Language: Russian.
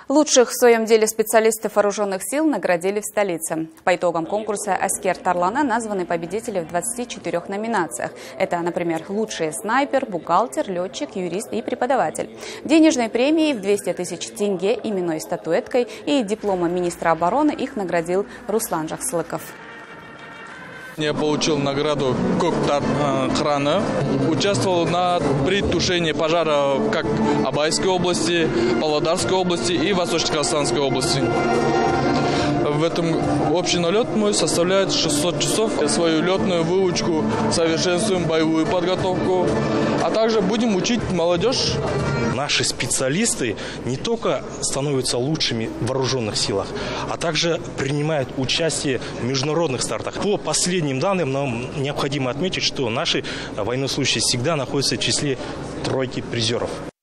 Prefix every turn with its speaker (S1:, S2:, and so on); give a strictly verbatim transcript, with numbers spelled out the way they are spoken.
S1: Лучших в своем деле специалистов вооруженных сил наградили в столице. По итогам конкурса «Аскер Тарлана» названы победители в двадцати четырёх номинациях. Это, например, лучший снайпер, бухгалтер, летчик, юрист и преподаватель. Денежной премией в двести тысяч тенге, именной статуэткой и дипломом министра обороны их наградил Руслан Жаксылыков.
S2: Я получил награду Коктар Крана. Участвовал на притушении пожара как Абайской области, Павлодарской области и Восточно-Казахстанской области. В этом общий налет мой составляет шестьсот часов. Свою летную выучку совершенствуем, боевую подготовку, а также будем учить молодежь.
S3: Наши специалисты не только становятся лучшими в вооруженных силах, а также принимают участие в международных стартах. По последним данным нам необходимо отметить, что наши военнослужащие всегда находятся в числе тройки призеров.